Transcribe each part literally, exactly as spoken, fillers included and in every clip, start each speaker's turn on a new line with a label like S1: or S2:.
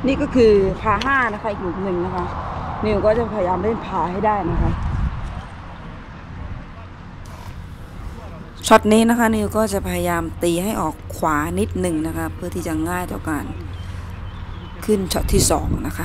S1: นี่ก็คือพาห้านะคะอีกหลุมหนึ่งนะคะนิวก็จะพยายามเล่นพาให้ได้นะคะช็อตนี้นะคะนิวก็จะพยายามตีให้ออกขวานิดหนึ่งนะคะเพื่อที่จะง่ายต่อการขึ้นช็อตที่สองนะคะ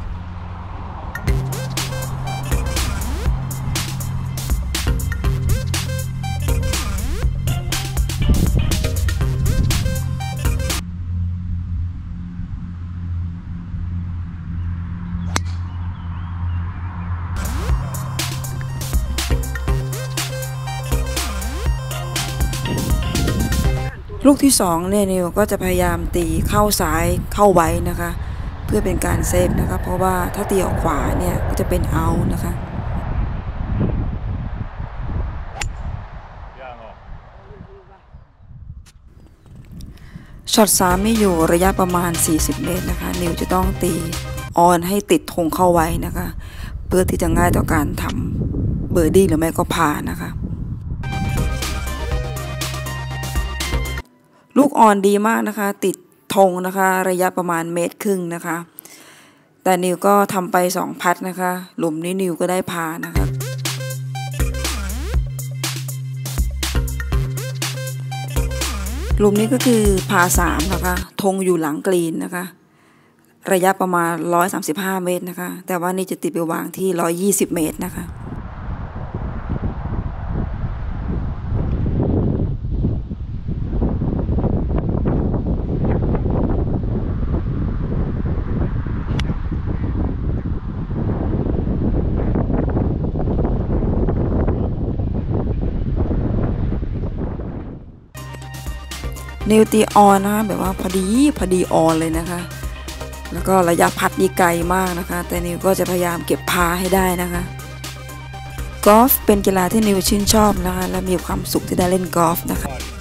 S1: ลูกที่สองเนี่ยนิวก็จะพยายามตีเข้าซ้ายเข้าไว้นะคะเพื่อเป็นการเซฟนะคะเพราะว่าถ้าตีออกขวาเนี่ยก็จะเป็นเอาท์นะคะช็อตสามไม่อยู่ระยะประมาณสี่สิบเมตรนะคะนิวจะต้องตีออนให้ติดธงเข้าไว้นะคะเพื่อที่จะง่ายต่อการทำเบอร์ดี้หรือไม่ก็พานะคะลูกออนดีมากนะคะติดธงนะคะระยะประมาณเมตรครึ่งนะคะแต่นิวก็ทำไปสองพัดนะคะหลุมนี้นิวก็ได้พานะคะหลุมนี้ก็คือพาสามนะคะธงอยู่หลังกรีนนะคะระยะประมาณหนึ่งร้อยสามสิบห้าเมตรนะคะแต่ว่านี่จะติดไปวางที่หนึ่งร้อยยี่สิบเมตรนะคะนิวตีออนนะคะแบบว่าพอดีพอดีออนเลยนะคะแล้วก็ระยะพัดนี่ไกลมากนะคะแต่นิวก็จะพยายามเก็บพาให้ได้นะคะกอล์ฟเป็นกีฬาที่นิวชื่นชอบนะคะและมีความสุขที่ได้เล่นกอล์ฟนะคะ